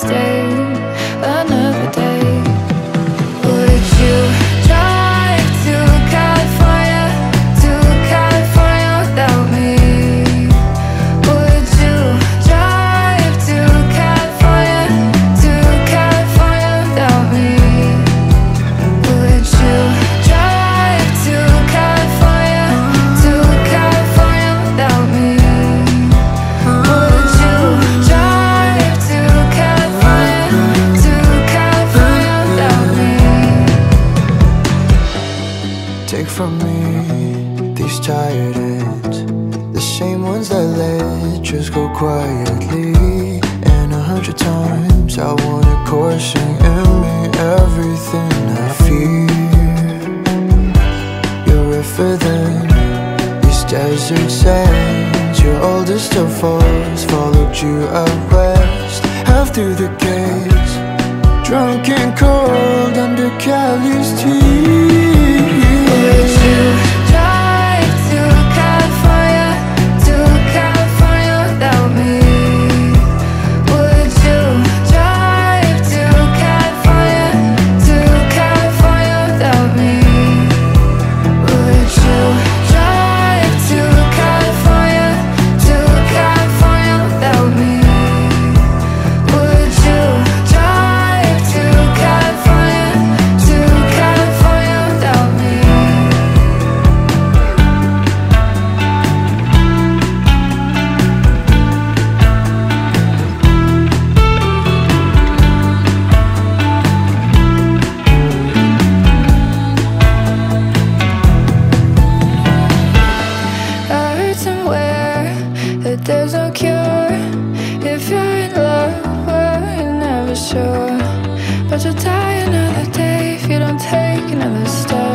stay another day. Would you drive to California, without me? Would you drive to California, without me? Would you drive to California, without me? Would you drive to California, without me? Take from me these tired ends, the same ones that let just go quietly. And 100 times I want it coursing in me, everything I fear. You're richer than these desert sands. Your oldest of foes followed you out west, half through the gates, drunk and cold under Cali's teeth. Would you drive to California, without me? Would you drive to California, without me? Would you drive to California, without me? Would you drive to California, without me? I heard somewhere that there's no cure if you're in love, but you're never sure. But you'll die another day if you don't take another step.